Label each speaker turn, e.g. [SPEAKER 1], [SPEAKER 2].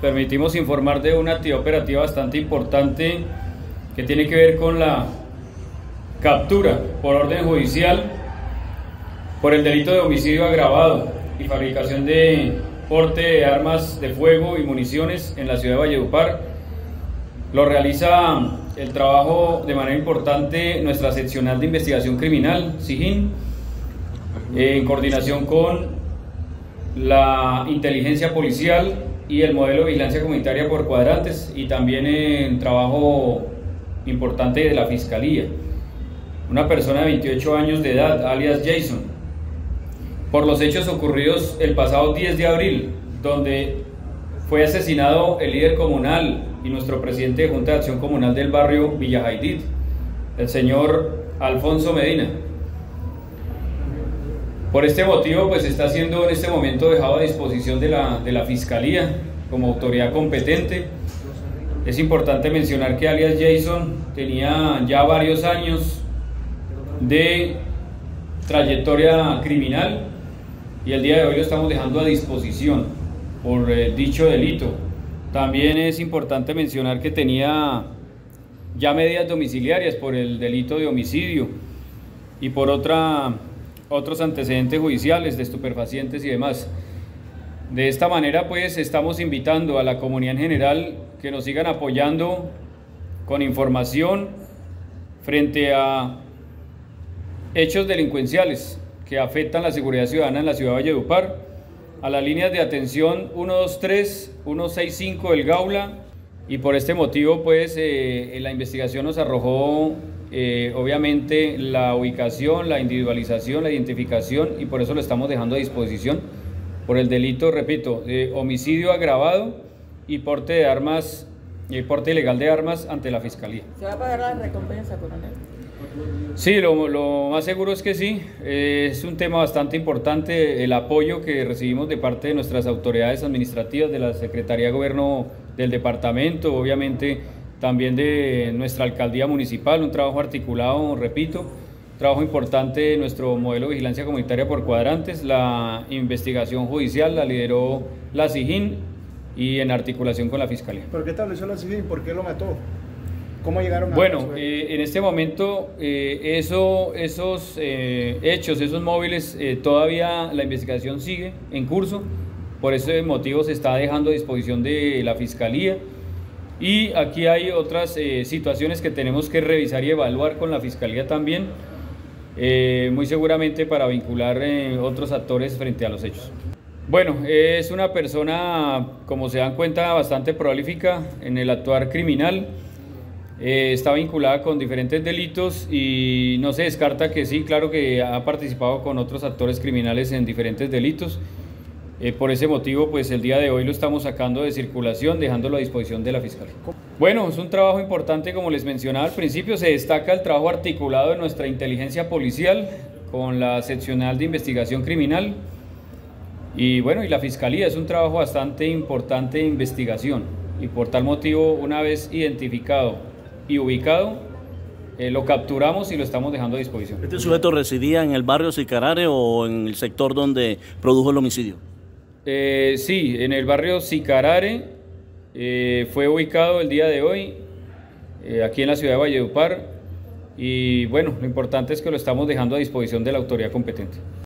[SPEAKER 1] permitimos informar de una actividad operativa bastante importante que tiene que ver con la captura por orden judicial por el delito de homicidio agravado y fabricación de porte de armas de fuego y municiones en la ciudad de Valledupar. Lo realiza el trabajo de manera importante nuestra seccional de investigación criminal, SIGIN, en coordinación con la inteligencia policial y el modelo de vigilancia comunitaria por cuadrantes, y también en trabajo importante de la Fiscalía. Una persona de 28 años de edad, alias Jason, por los hechos ocurridos el pasado 10 de abril, donde fue asesinado el líder comunal y nuestro presidente de Junta de Acción Comunal del barrio Villa Jaidit, el señor Alfonso Medina. Por este motivo, pues está siendo en este momento dejado a disposición de la Fiscalía como autoridad competente. Es importante mencionar que alias Jason tenía ya varios años de trayectoria criminal y el día de hoy lo estamos dejando a disposición por dicho delito. También es importante mencionar que tenía ya medidas domiciliarias por el delito de homicidio y por otros antecedentes judiciales de estupefacientes y demás. De esta manera, pues, estamos invitando a la comunidad en general que nos sigan apoyando con información frente a hechos delincuenciales que afectan la seguridad ciudadana en la ciudad de Valledupar, a las líneas de atención 123, 165 del Gaula, y por este motivo, pues, la investigación nos arrojó obviamente la ubicación, la individualización, la identificación, y por eso lo estamos dejando a disposición por el delito, repito, de homicidio agravado y porte de armas, porte ilegal de armas ante la Fiscalía.
[SPEAKER 2] ¿Se va a pagar la recompensa, coronel?
[SPEAKER 1] Sí, lo más seguro es que sí. Es un tema bastante importante el apoyo que recibimos de parte de nuestras autoridades administrativas, de la Secretaría de Gobierno del departamento, obviamente también de nuestra alcaldía municipal, un trabajo articulado, repito, trabajo importante de nuestro modelo de vigilancia comunitaria por cuadrantes. La investigación judicial la lideró la SIGIN y en articulación con la Fiscalía.
[SPEAKER 3] ¿Por qué estableció la SIGIN? ¿Por qué lo mató? ¿Cómo llegaron a
[SPEAKER 1] Bueno, en este momento esos hechos, esos móviles, todavía la investigación sigue en curso. Por ese motivo se está dejando a disposición de la Fiscalía. Y aquí hay otras situaciones que tenemos que revisar y evaluar con la Fiscalía también, muy seguramente para vincular otros actores frente a los hechos. Bueno, es una persona, como se dan cuenta, bastante prolífica en el actuar criminal. Está vinculada con diferentes delitos y no se descarta que sí, claro que ha participado con otros actores criminales en diferentes delitos. Por ese motivo, pues el día de hoy lo estamos sacando de circulación, dejándolo a disposición de la Fiscalía. Bueno, es un trabajo importante, como les mencionaba al principio. Se destaca el trabajo articulado de nuestra inteligencia policial con la seccional de investigación criminal y bueno, y la Fiscalía. Es un trabajo bastante importante de investigación y por tal motivo, una vez identificado y ubicado, lo capturamos y lo estamos dejando a disposición.
[SPEAKER 4] ¿Este sujeto residía en el barrio Sicarare o en el sector donde produjo el homicidio?
[SPEAKER 1] Sí, en el barrio Sicarare fue ubicado el día de hoy, aquí en la ciudad de Valledupar, y bueno, lo importante es que lo estamos dejando a disposición de la autoridad competente.